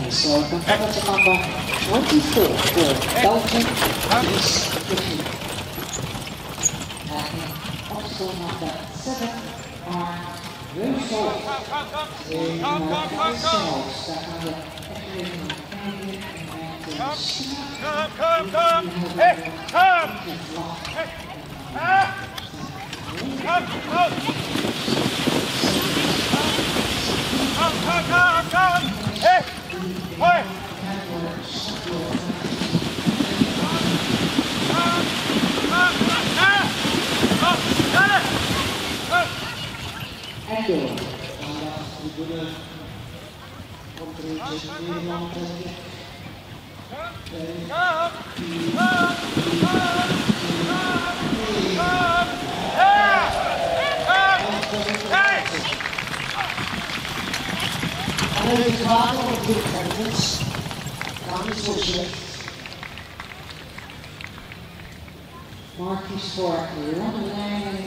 So competitor number 24 for Belgium is Britain. And also number 7 are Rosal in themselves that are the Come! Hey! Come! Come! Hey! Hey! Deze water op de grens kan niet zo slecht. Mark is voor lange lijnen.